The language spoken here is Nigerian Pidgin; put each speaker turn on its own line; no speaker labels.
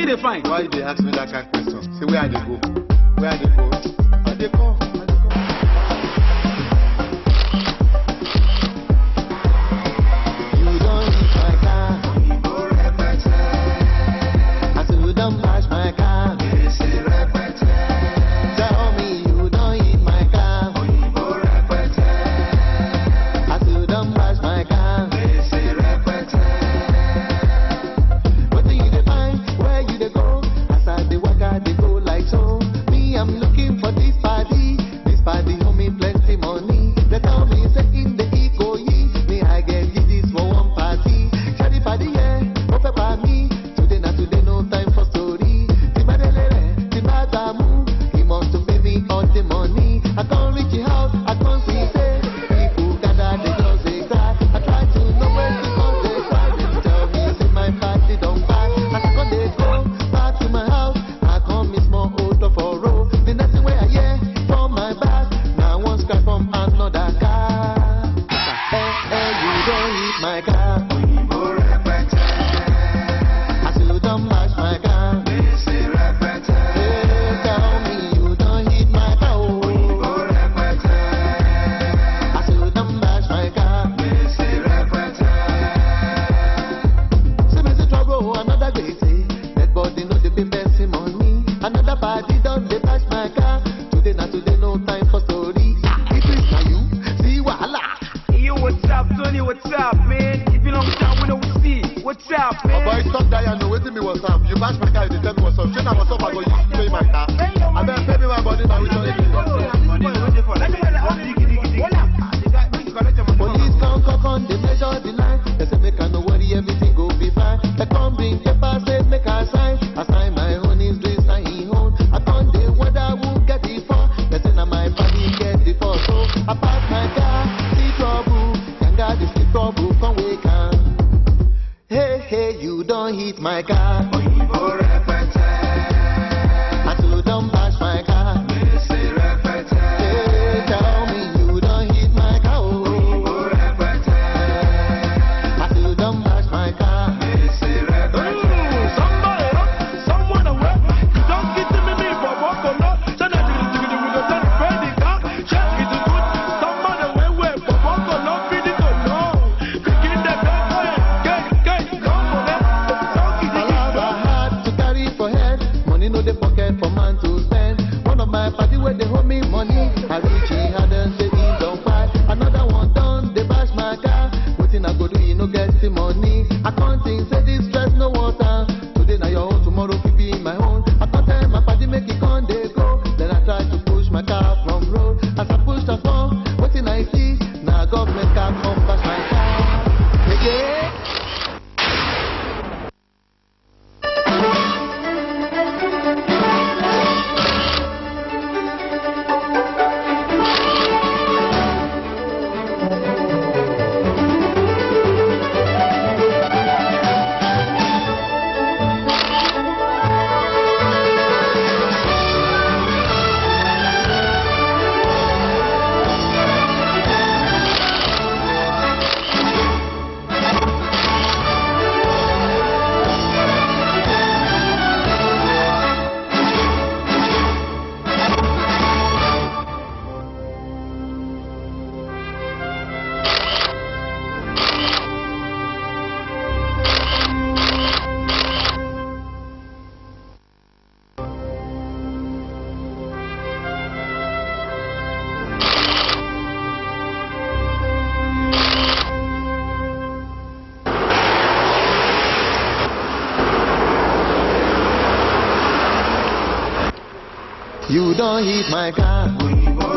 wetin dey find?
Why they ask me that kind of question? Say where I dey go? Where I dey go? I dey come.
You don't hit my car. I said you don't bash my car. Tell me you don't hit my car. I said you don't bash my car. What do you define? Where you dey go? As I dey walk, I dey go like so. Me, I'm looking for this party. This party homie plenty money. They tell me say in the eco ye. Me, I get this for one party. Shady party, yeah. Open by me. Today, not today, no time for story. Tibadelele, Tibadamu. He wants to pay me all the money. I can't reach the house, I can't see say. People gather, they just they cry. I try to know where to go, they cry. They tell me, say my party don't buy. I can't they go back to my house. I can't miss more odor for road. The next thing where I hear from my back. Now one scrap from another car. Hey, you don't hit my car. I said you don't bash my car. Hey, tell me you don't hit my car. I said you don't bash my car. Say me say trouble, another great day. That body know they been messing money. Another party done they bash my car. Today not today, no time for story. It is now you see wahala.
Yo, what's up, Tony? What's up, man? It's been a long time we don't see. What's up,
Oh
man?
boy, stop that and waiting me what's up. You bash my car, you tell me what's up. Shit, I was up, I go you pay my car. I better pay me my body now. We don't
Police come, they measure the line. They say make I no worry, everything go be fine. They come bring paper, say make I sign. I sign my own, is this sign he own. I can't do what I will get it for. They say now my body get it for. So I pass my car, see trouble. Yanga the see trouble, come wake up. Hey, you don't hit my car. I said you don't bash my car. Hey, tell me you don't hit my car. I said you don't bash my car.
Someone away. Don't get to me for walk or not. So that we go turn the car. Check it good. Someone away for walk or not. Feed it or no. Begin the come on it.
Palava hard to carry for head. Money no dey pocket for man to spend. One of my party where they hold me money. I reach he had and say he don't fight. Another one done, they bash my car. Waiting I go do, you no get the money. I can't think, say this stress no water. Today now your own, tomorrow keep be my own. I can't tell my party make it con they go. Then I try to push my car from road. As I push the phone, waiting I see. Now government car come bash my car. Again. You don't hit my car.